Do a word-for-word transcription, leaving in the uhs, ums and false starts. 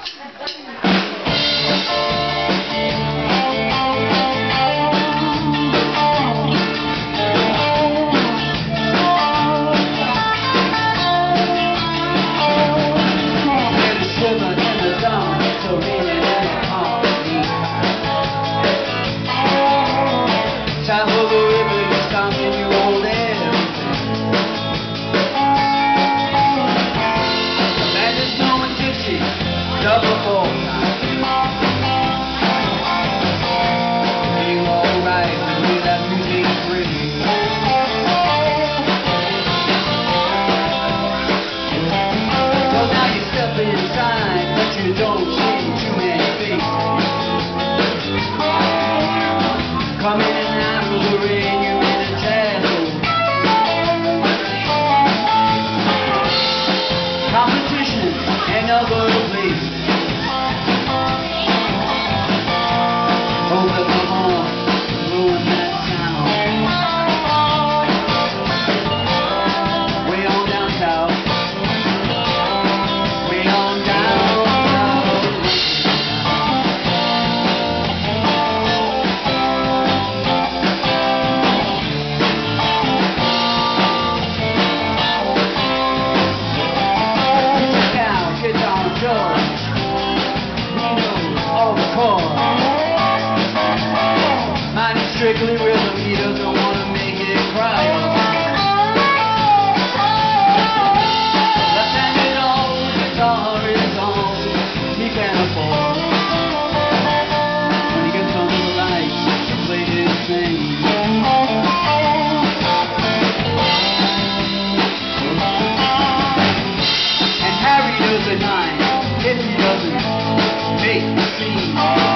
Time for the river, it's time for you old everything. Imagine snowing gypsy, double four times. Feel alright when you hear that music ring. So now you step inside, but you don't see too many faces. Come in and out. Competition and other places. Hold up the horn, blowing that sound. Way on down south. Way on down mine is strictly rhythm, he doesn't want to make it cry. Left-handed old guitar is all he can afford. When he gets under the lights to play his thing. And Harry doesn't mind if he doesn't make the scene.